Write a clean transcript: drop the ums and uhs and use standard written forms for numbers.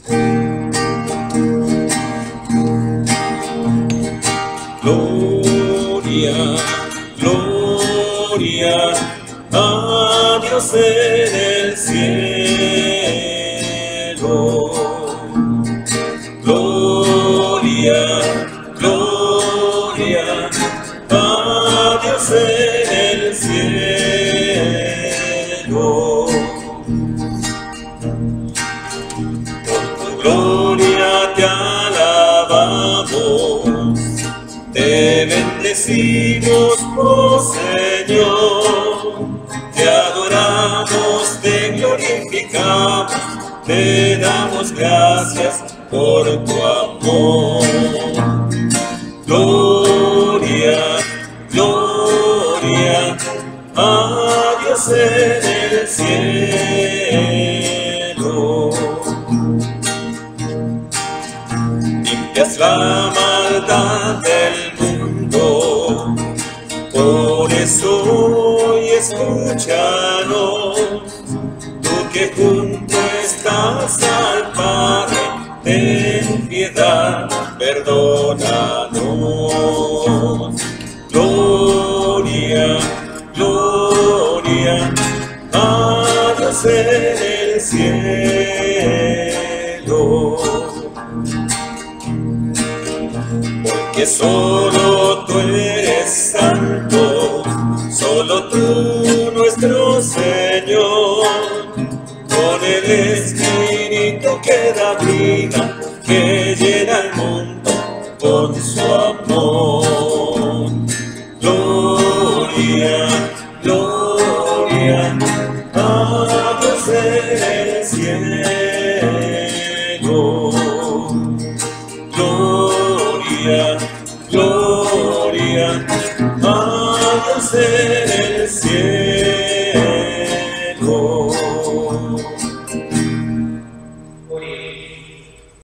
Gloria, gloria a Dios en el cielo. Gloria, gloria a Dios en el cielo. Por tu gloria te alabamos, te bendecimos, oh Señor, te adoramos, te glorificamos, te damos gracias por tu amor. Gloria, gloria a Dios en el cielo. Limpias la maldad del mundo, por eso hoy escúchanos, tú que junto estás al Padre, ten piedad, perdónanos. Gloria, gloria a Dios en el cielo. Porque solo tú eres santo, solo tú nuestro Señor, con el Espíritu que da vida, que llena el mundo con su amor. Gloria, gloria a Dios en el cielo. Gloria, gloria a Dios en el cielo.